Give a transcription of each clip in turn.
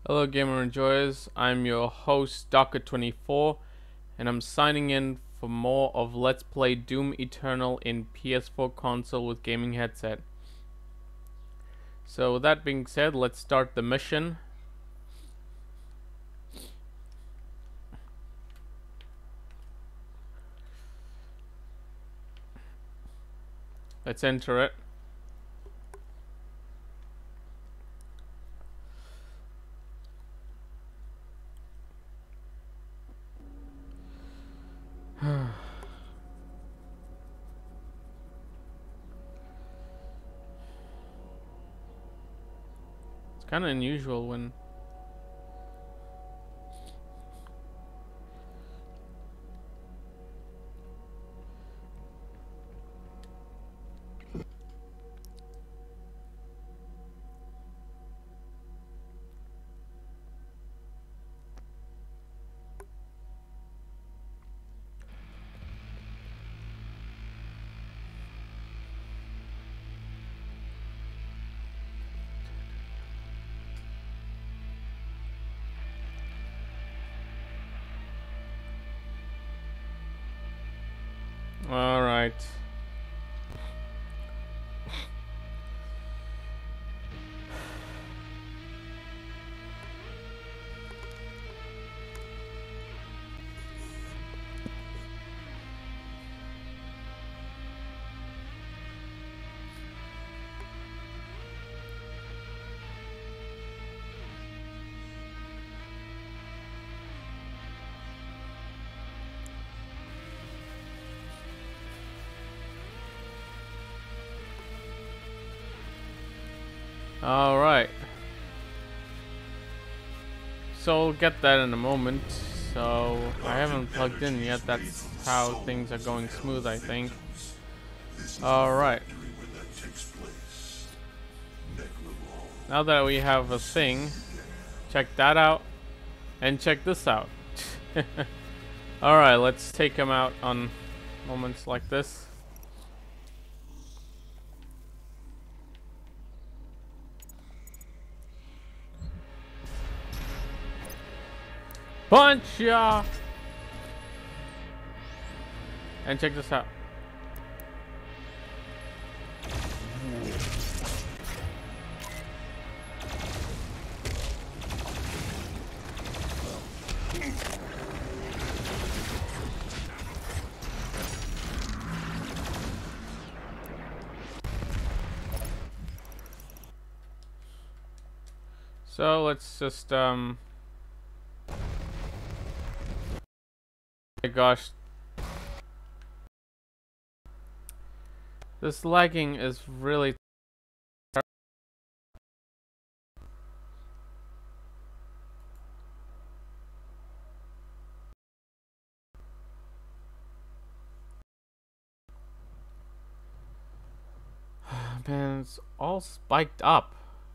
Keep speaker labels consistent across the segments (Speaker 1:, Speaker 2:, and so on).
Speaker 1: Hello gamer enjoyers, I'm your host Docker24 and I'm signing in for more of Let's Play Doom Eternal in PS4 console with gaming headset. So with that being said, let's start the mission. Let's enter it. It's kind of unusual when Alright. Alright. So we'll get that in a moment. So I haven't plugged in yet, that's how things are going smooth, I think. Alright. Now that we have a thing, check that out and check this out. Alright, let's take him out on moments like this. Punch ya! And check this out. So let's just my gosh, this lagging is really man, it's all spiked up.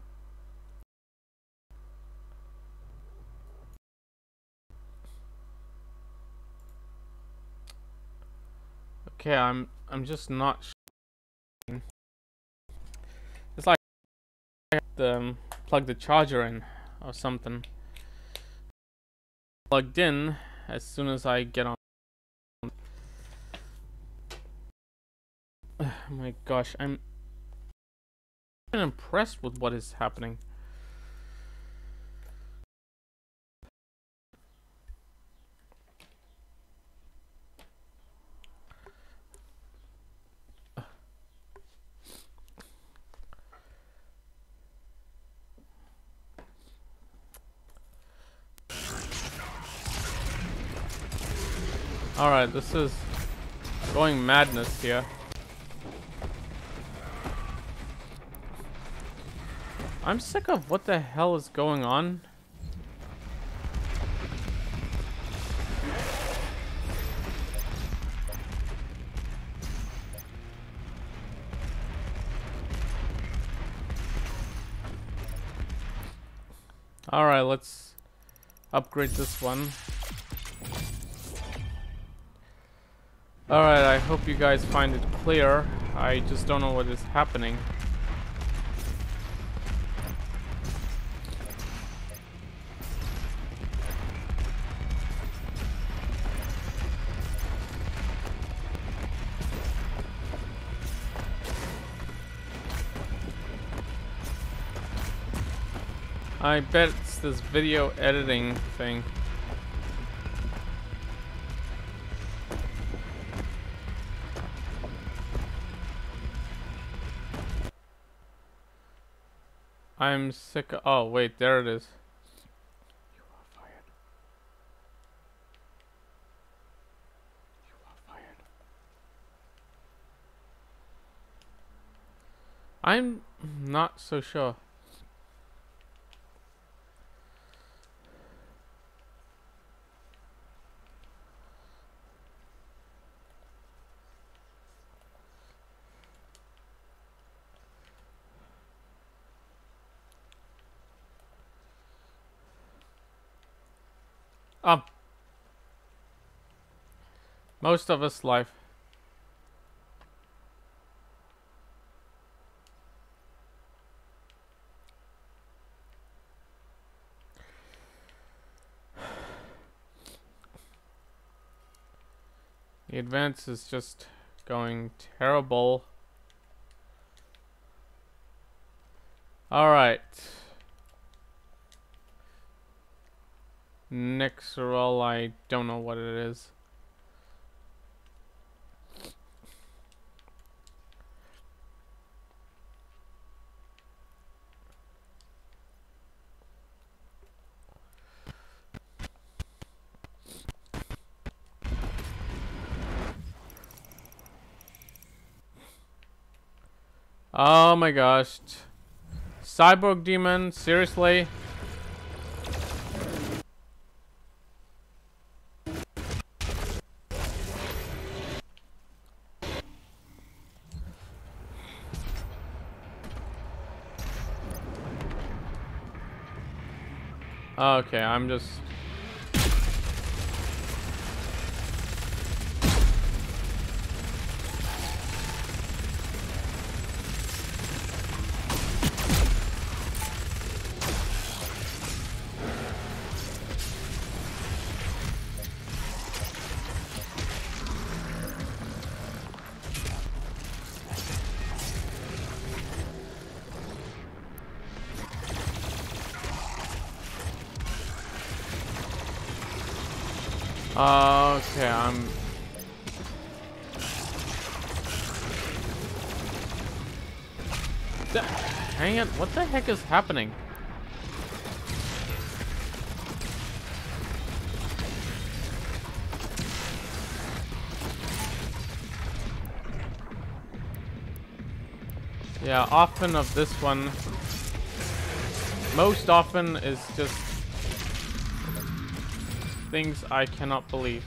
Speaker 1: Okay, I'm just not sure. It's like I have to plug the charger in or something. Plugged in as soon as I get on. Oh my gosh, I'm impressed with what is happening. Alright, this is going madness here. I'm sick of what the hell is going on. Alright, let's upgrade this one. Alright, I hope you guys find it clear. I just don't know what is happening. I bet it's this video editing thing. I'm sick of— oh wait, there it is. You are fired. You are fired. I'm not so sure. Most of us life. The advance is just going terrible. Alright. Next roll, I don't know what it is. Oh my gosh. Cyborg Demon, seriously? Okay, I'm just... okay, I'm... hang it, what the heck is happening? Yeah, often of this one, most often is just things I cannot believe.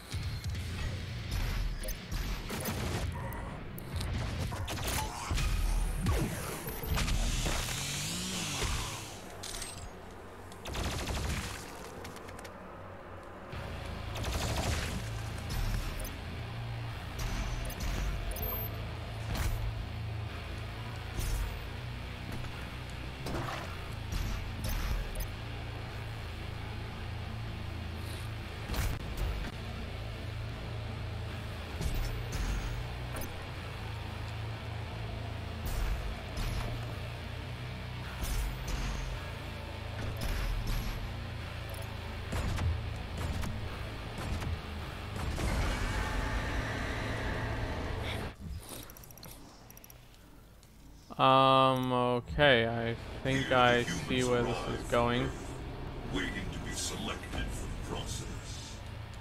Speaker 1: Okay, I think I see where this is going.
Speaker 2: Waiting to be selected for process.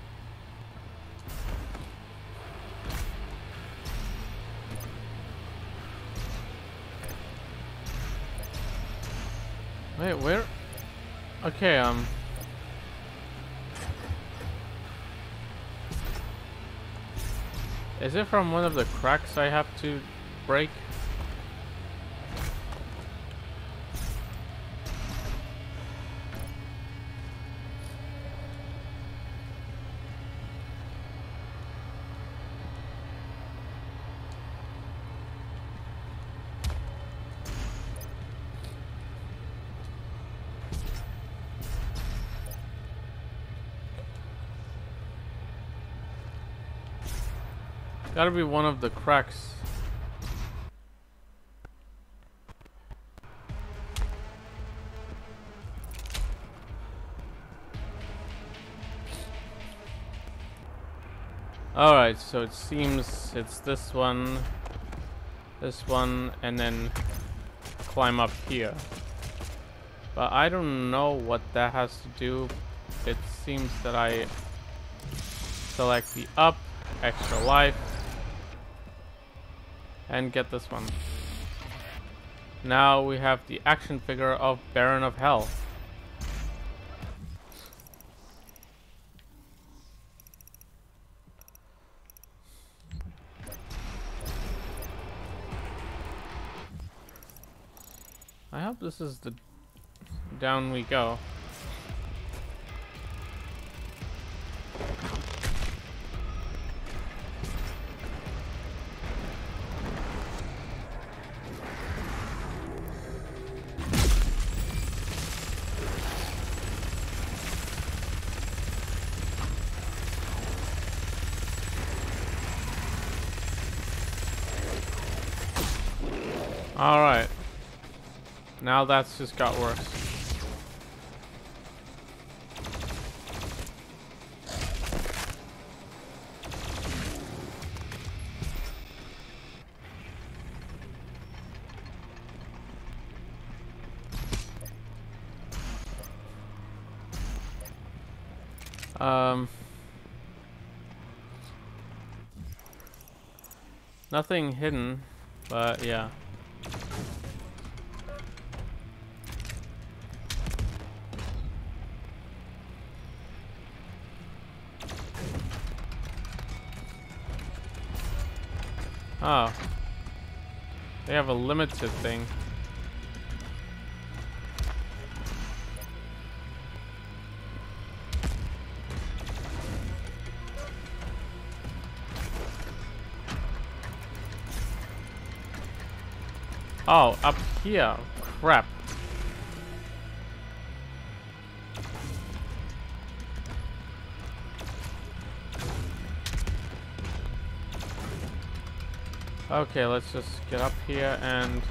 Speaker 1: Wait, where? Okay, is it from one of the cracks I have to break? Gotta be one of the cracks. Alright, so it seems it's this one, and then climb up here. But I don't know what that has to do. It seems that I select the up, extra life, and get this one. Now we have the action figure of Baron of Hell. I hope this is the down we go. All right. Now that's just got worse. Nothing hidden, but yeah. Oh. They have a limited thing. Oh, up here. Crap. Okay, let's just get up here and...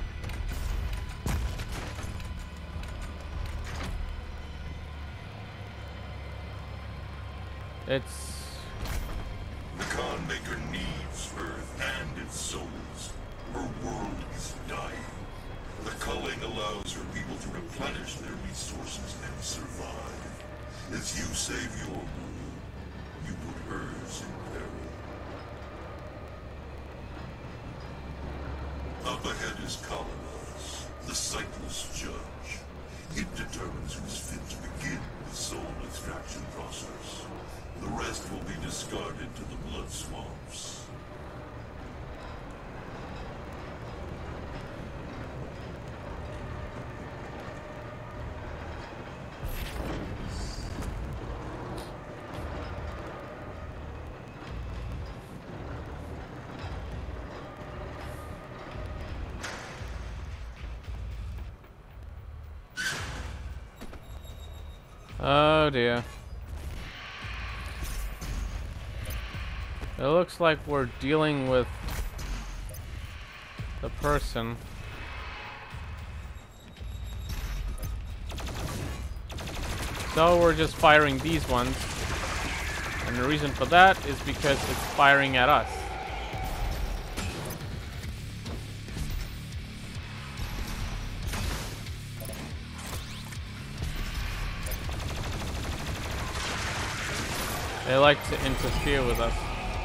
Speaker 1: It's...
Speaker 2: The Khan Maker needs Earth and its souls. Her world is dying. The culling allows her people to replenish their resources and survive. As you save your world, you put hers in peril. Up ahead is Kalanas, the sightless judge. It determines who's fit to begin the soul extraction process. The rest will be discarded to the blood swamps.
Speaker 1: Oh dear. It looks like we're dealing with the person. So we're just firing these ones. And the reason for that is because it's firing at us. They like to interfere with us.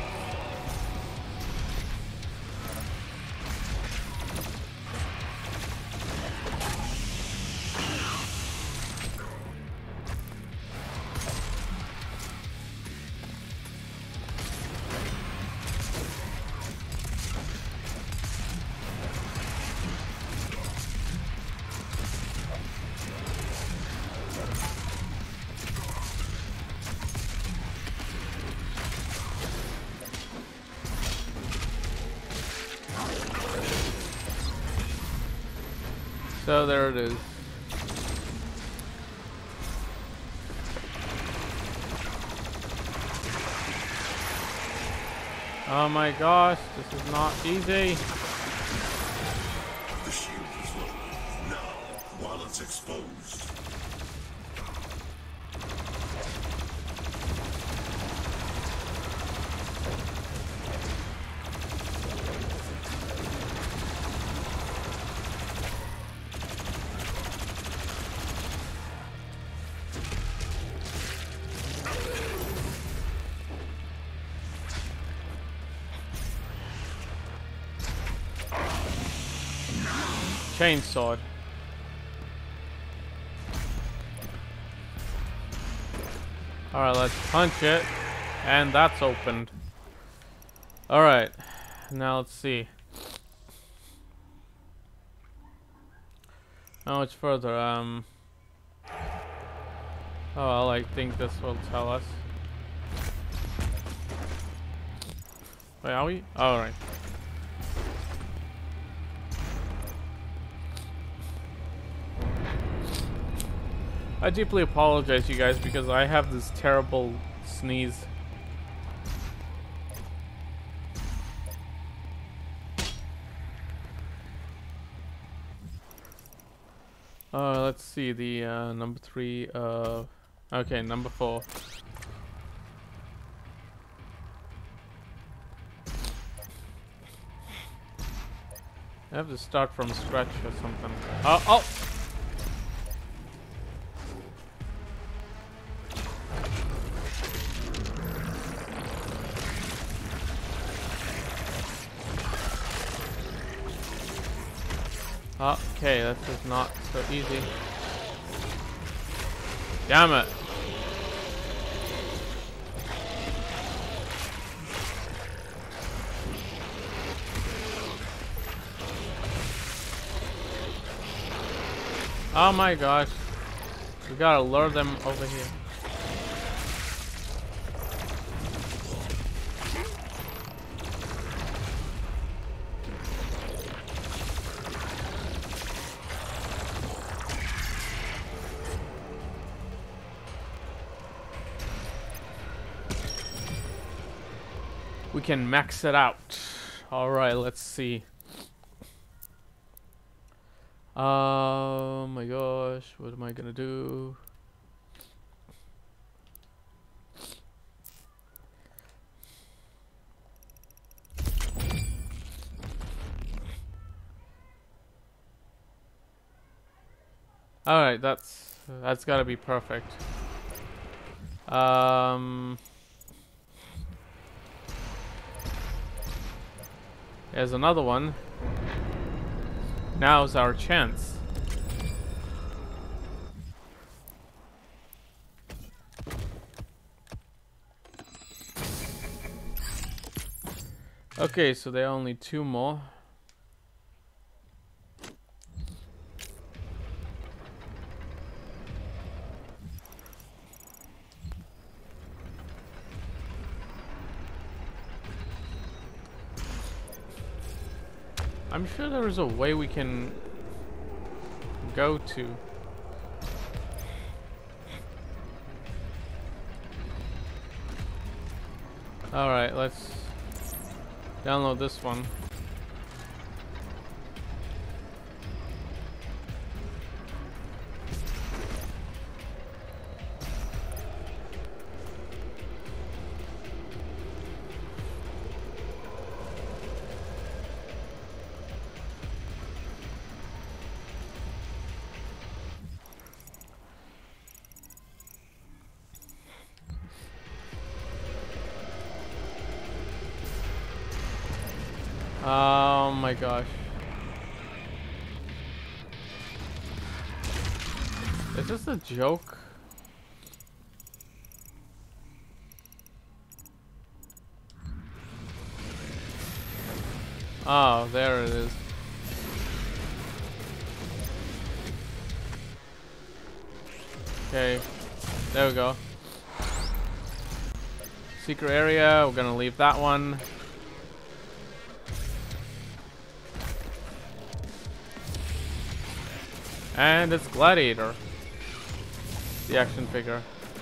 Speaker 1: So there it is. Oh my gosh, this is not easy.
Speaker 2: The shield is low. Now, while it's exposed.
Speaker 1: Chainsword. Alright, let's punch it. And that's opened. Alright. Now let's see. How much further? Oh well, I think this will tell us. Wait, are we? Alright. I deeply apologize, you guys, because I have this terrible sneeze. Let's see, the number 3, okay, number 4. I have to start from scratch or something. Oh! Okay, this is not so easy. Damn it! Oh my gosh. We gotta lure them over here. We can max it out. Alright, let's see. Oh my gosh, what am I gonna do? Alright, that's gotta be perfect. There's another one. Now's our chance. Okay, so there are only 2 more. I'm sure there is a way we can go to. Alright, let's download this one. Oh my gosh. Is this a joke? Oh, there it is. Okay, there we go. Secret area, we're gonna leave that one. And it's Gladiator, the action figure.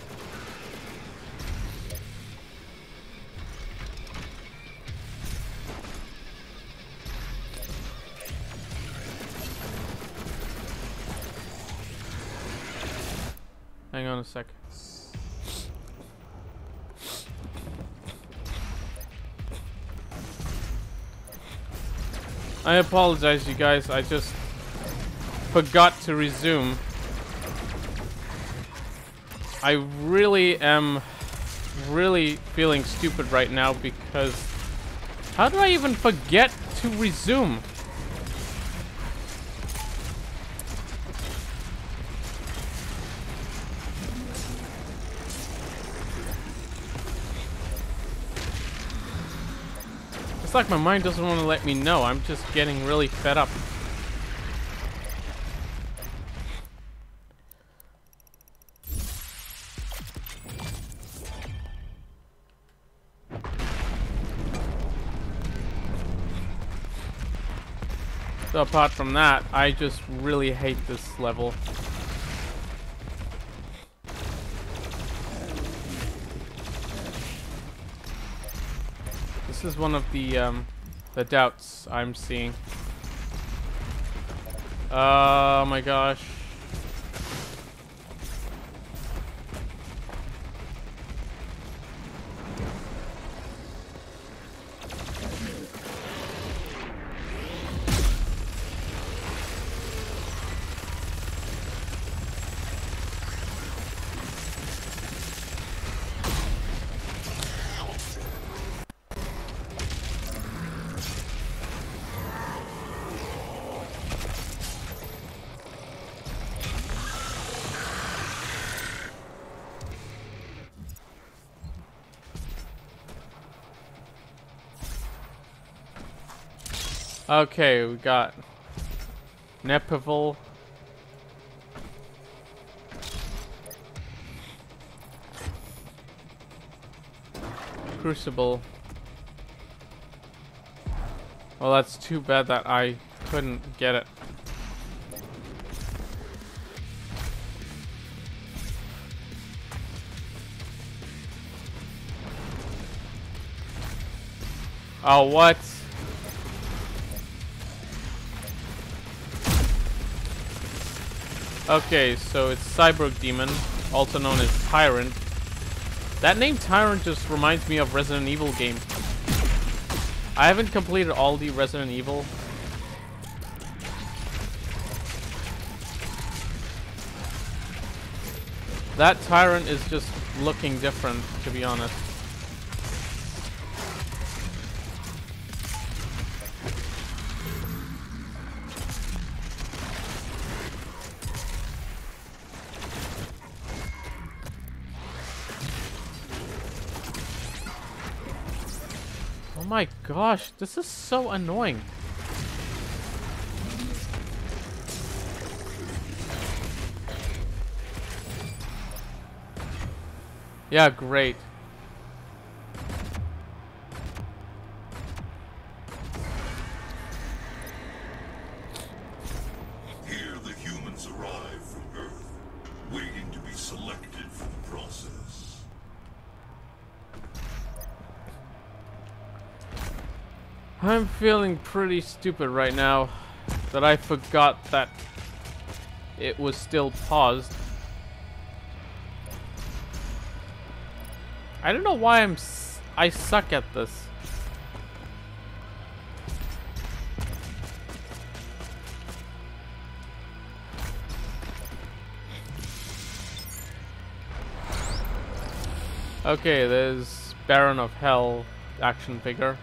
Speaker 1: Hang on a sec. I apologize, you guys. I just forgot to resume. I really am feeling stupid right now because how do I even forget to resume? It's like my mind doesn't want to let me know. I'm just getting really fed up. So apart from that, I just really hate this level. This is one of the doubts I'm seeing. Oh my gosh. Okay, we got Nepival. Crucible. Well, that's too bad that I couldn't get it. Oh, what? Okay, so it's Cyborg Demon, also known as Tyrant. That name Tyrant just reminds me of Resident Evil game. I haven't completed all the Resident Evil. That Tyrant is just looking different, to be honest. Oh my gosh, this is so annoying. Yeah, great.
Speaker 2: Here the humans arrive from Earth, waiting to be selected for the process.
Speaker 1: I'm feeling pretty stupid right now that I forgot that it was still paused. I don't know why I suck at this. Okay, there's Baron of Hell action figure.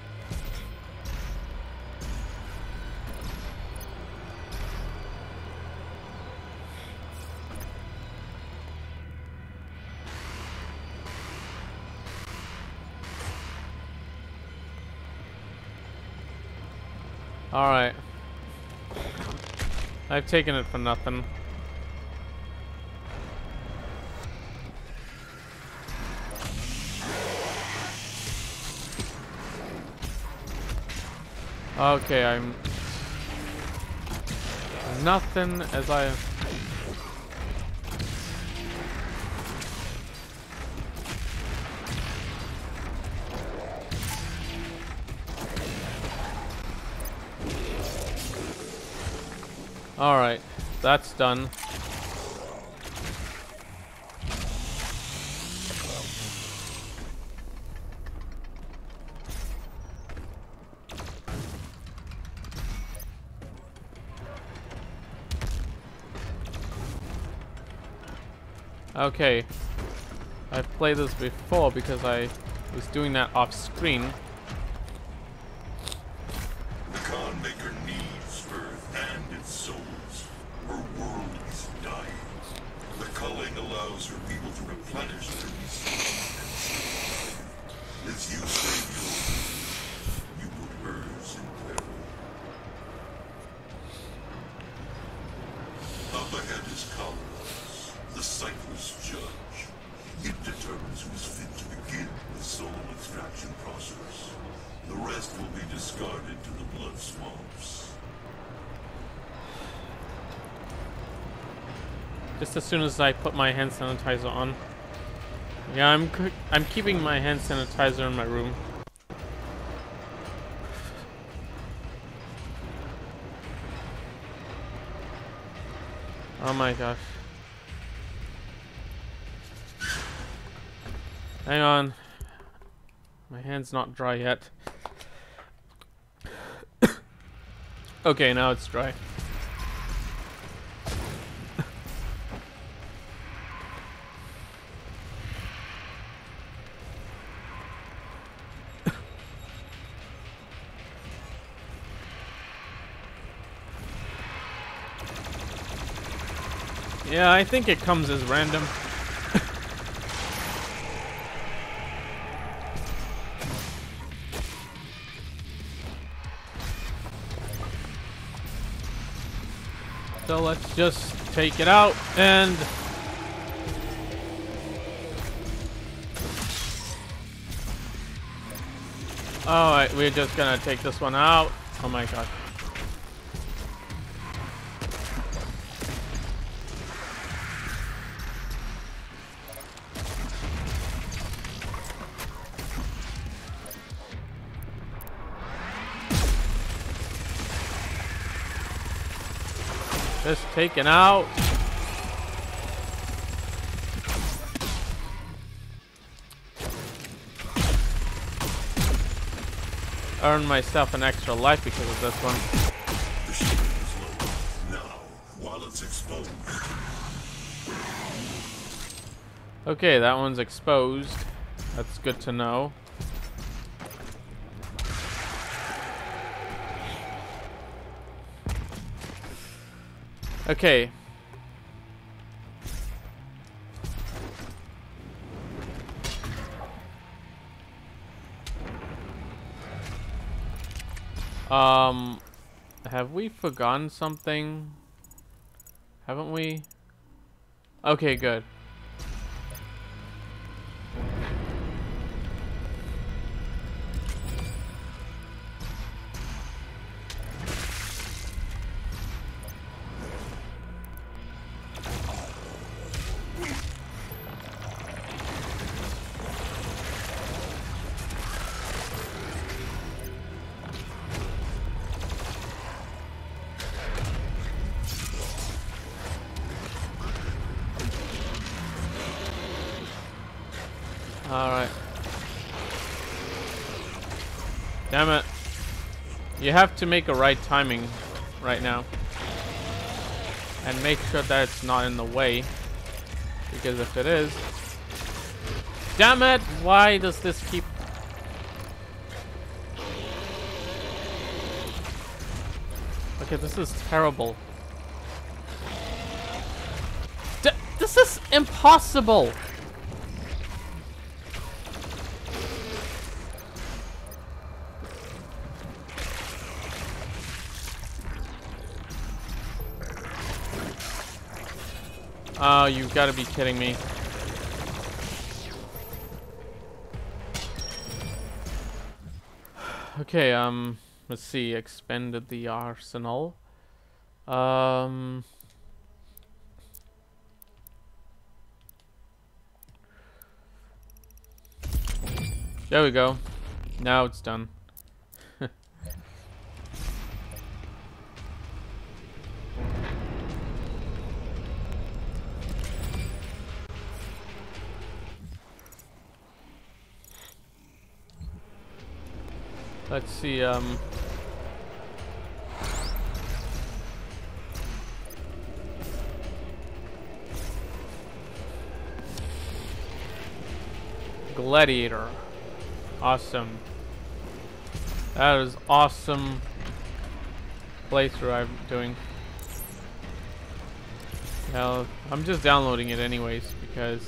Speaker 1: Alright. I've taken it for nothing. Okay, I'm... Nothing as I... Alright, that's done. Okay, I've played this before because I was doing that off screen.
Speaker 2: The Khan Maker needs Earth and its souls. Her world is dying. The culling allows her people to replenish their resources. As you save yours, you put swamps.
Speaker 1: Just as soon as I put my hand sanitizer on. Yeah, I'm keeping my hand sanitizer in my room. Oh my gosh. Hang on. My hand's not dry yet. Okay, now it's dry. Yeah, I think it comes as random. So let's just take it out and... Alright, we're just gonna take this one out. Oh my god. Just taken out. Earned myself an extra life because of this one.
Speaker 2: The shield is low. Now, while it's exposed.
Speaker 1: Okay, that one's exposed. That's good to know. Okay. Have we forgotten something? Haven't we? Okay, good. Alright. Damn it. You have to make a right timing right now. And make sure that it's not in the way. Because if it is... Damn it! Why does this keep... Okay, this is terrible. This is impossible! Oh, you've got to be kidding me. Okay, let's see. Expanded the arsenal. There we go. Now it's done. Let's see, Gladiator. Awesome. That is awesome playthrough I'm doing. Now, I'm just downloading it anyways because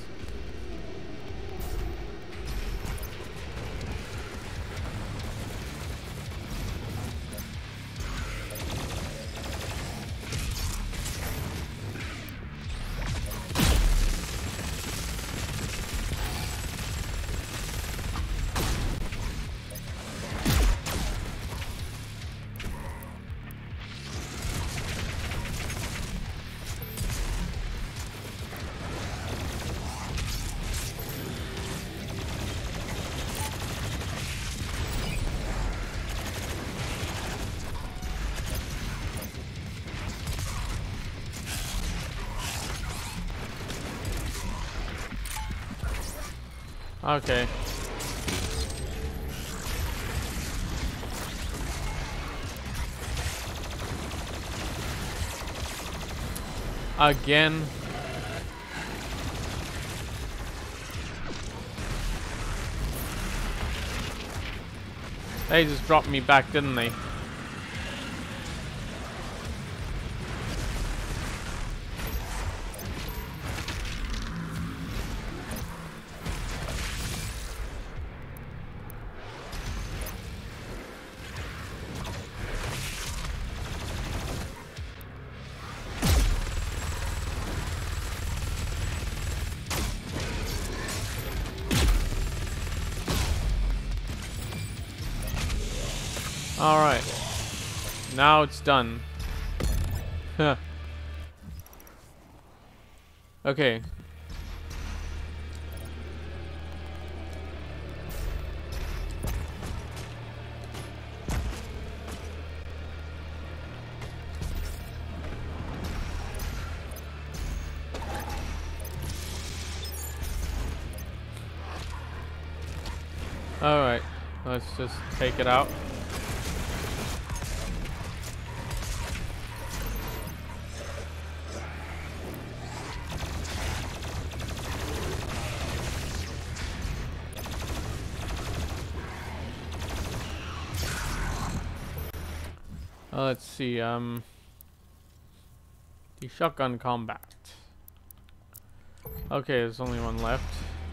Speaker 1: Okay. Again. They just dropped me back, didn't they? Alright. Now it's done. Huh. Okay. Alright. Let's just take it out. Let's see, the shotgun combat. Okay, there's only one left.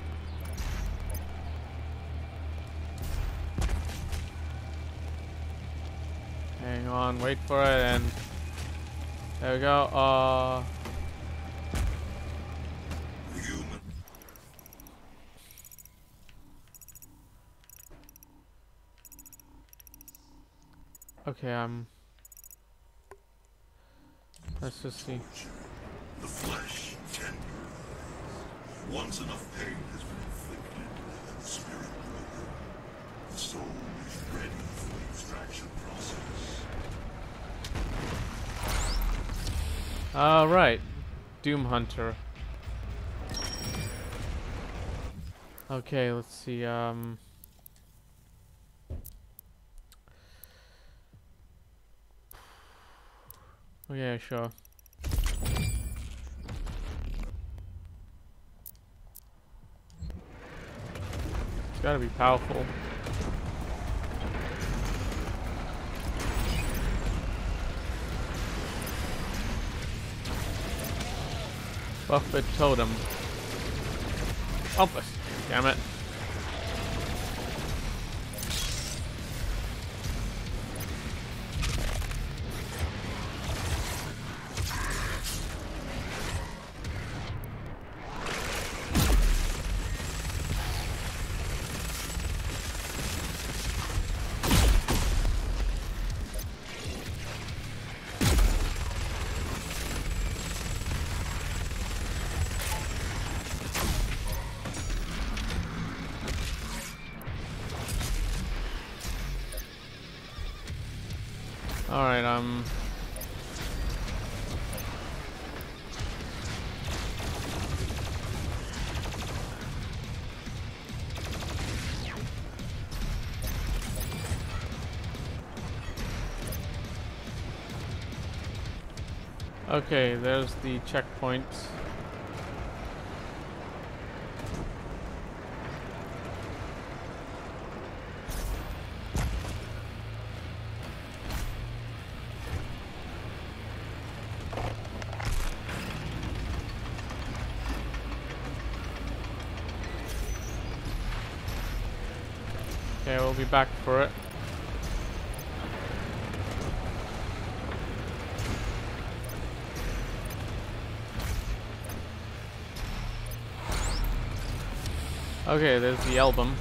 Speaker 1: Hang on, wait for it, and there we go.
Speaker 2: Human.
Speaker 1: Okay, let's just see.
Speaker 2: The flesh tender. Once enough pain has been inflicted, the spirit broken. The soul is ready for the extraction process.
Speaker 1: Alright. Doom Hunter. Okay, let's see, yeah, sure. It's gotta be powerful. Buffet Totem. Bumpus. Damn it. Alright, okay, there's the checkpoint. Okay, we'll be back for it. Okay, there's the album.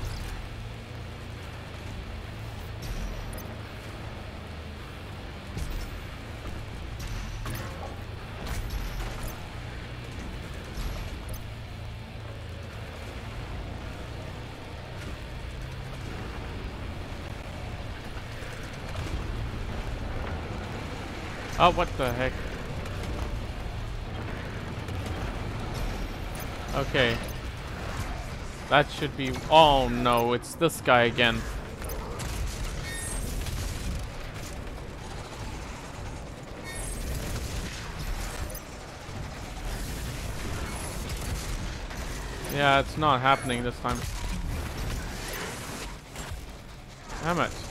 Speaker 1: Oh, what the heck? Okay. That should be... Oh no, it's this guy again. Yeah, it's not happening this time. Damn it.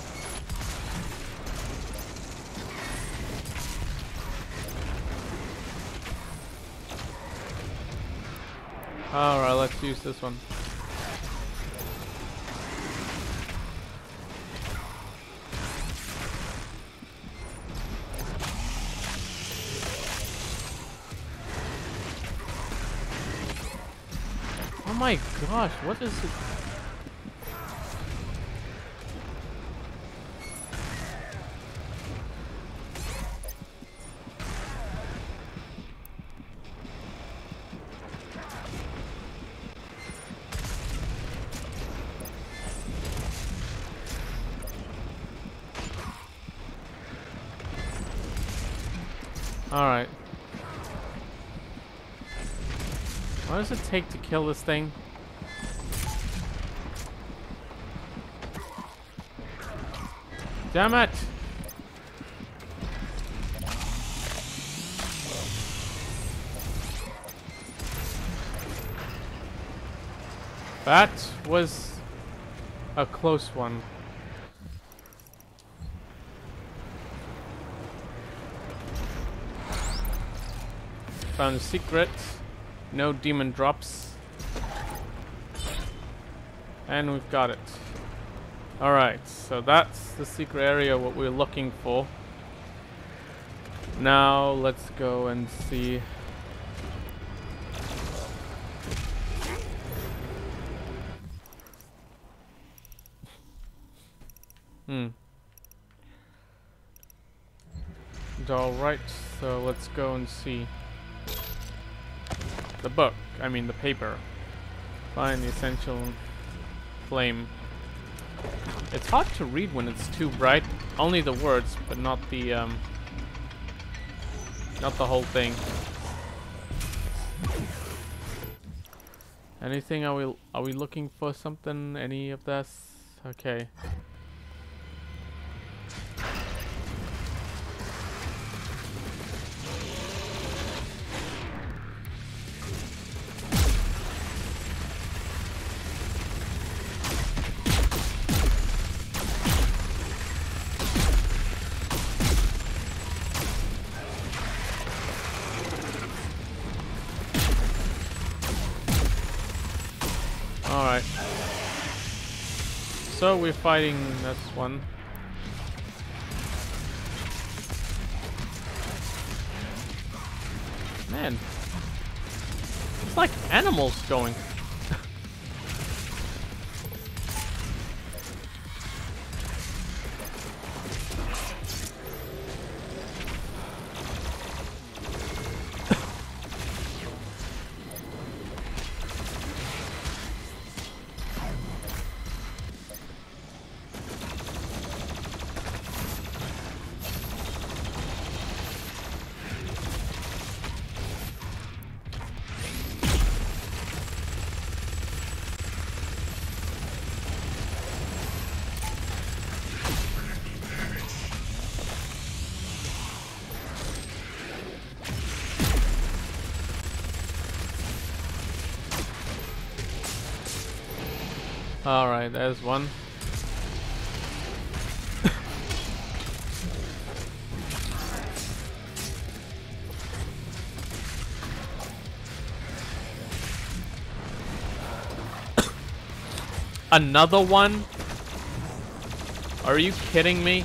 Speaker 1: Alright, let's use this one. Oh my gosh, what is it? Alright. What does it take to kill this thing? Damn it! That was a close one. Found a secret. No demon drops. And we've got it. Alright, so that's the secret area, what we're looking for. Now let's go and see. Alright, so let's go and see. The book, I mean the paper. Find the essential flame. It's hard to read when it's too bright. Only the words, but not the whole thing. Anything? Are we looking for something? Any of this? Okay. Alright. So we're fighting this one. Man. It's like animals going. Alright, there's one. Another one? Are you kidding me?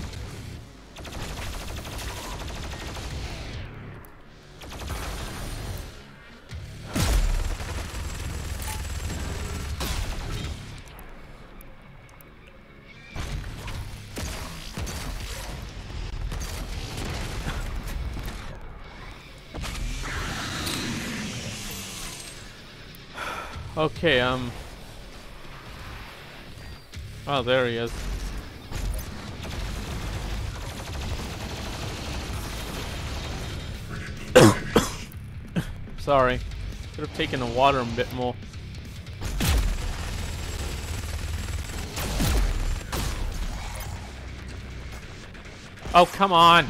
Speaker 1: Okay, oh, there he is. Sorry. Could have taken the water a bit more. Oh, come on!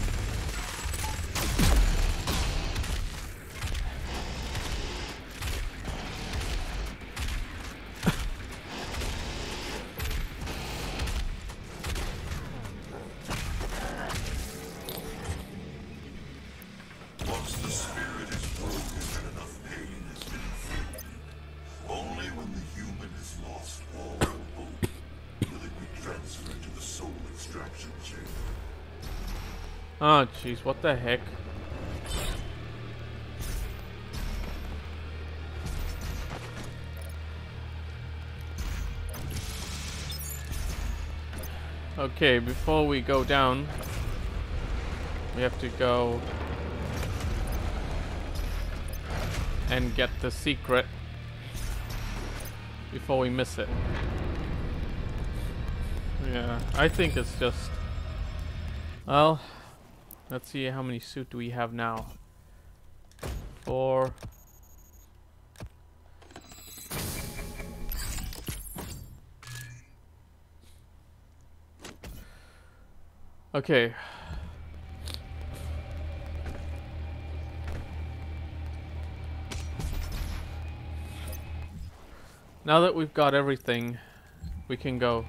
Speaker 2: Once the spirit is broken and enough pain has been inflicted, only when the human has lost all hope will it be transferred to the soul extraction chamber.
Speaker 1: Oh, jeez, what the heck? Okay, before we go down, we have to go and get the secret before we miss it. Yeah, I think it's just... Well, let's see how many suit do we have now. 4. Okay. Now that we've got everything, we can go.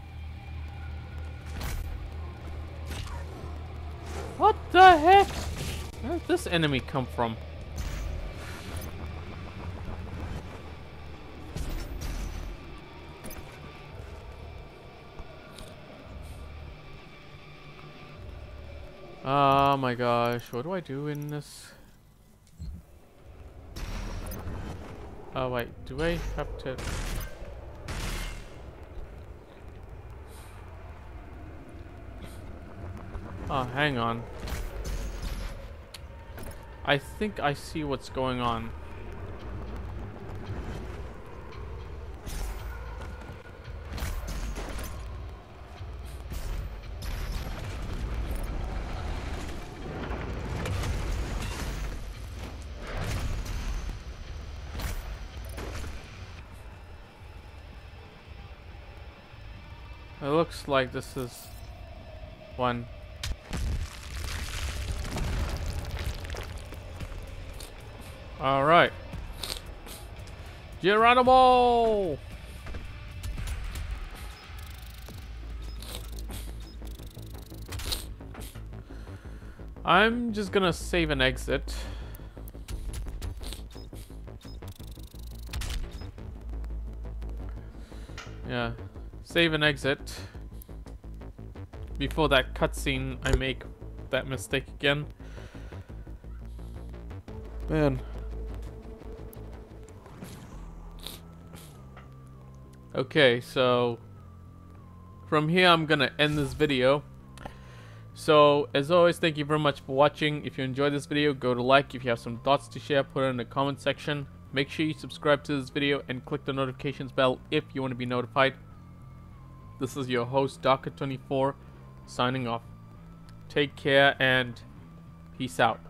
Speaker 1: What the heck? Where did this enemy come from? Oh my gosh, what do I do in this? Oh wait, do I have to... Oh, hang on. I think I see what's going on. It looks like this is one. All right, Geronimo. I'm just gonna save and exit. Yeah, save and exit before that cutscene. I make that mistake again. Man. Okay, so from here I'm gonna end this video. So as always, thank you very much for watching. If you enjoyed this video, go to like. If you have some thoughts to share, put it in the comment section. Make sure you subscribe to this video and click the notifications bell if you want to be notified. This is your host, Darker24, signing off. Take care and peace out.